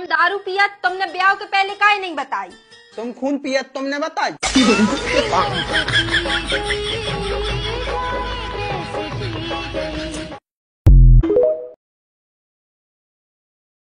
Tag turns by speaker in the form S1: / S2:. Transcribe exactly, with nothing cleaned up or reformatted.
S1: तुम दारू पिया तुमने ब्याह के पहले काहे नहीं बताई?
S2: तुम खून पिया तुमने बताई।